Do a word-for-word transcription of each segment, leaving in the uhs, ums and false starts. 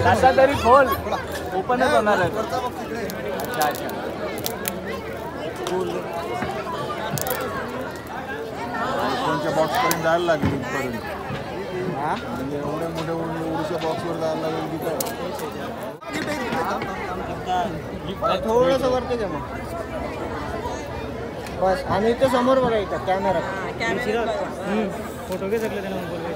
आता तरी खोल ओपनच होणार आहे. अच्छा अच्छा कोणत्या बॉक्स पर्यंत जायला लागेल इथपर्यंत. हा म्हणजे एवढ्या मोठ्या उडीच्या बॉक्सवर जायला लागेल की काय. थोडंसं वरती घ्या मग बस. आणि इथं समोर बघा इथं कॅमेरा फोटो घे सगळे त्यांना.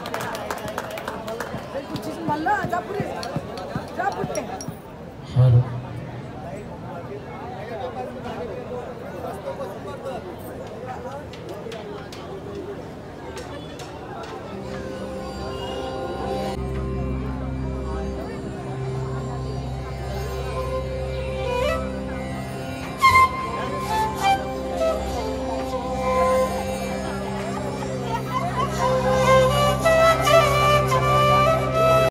Hello.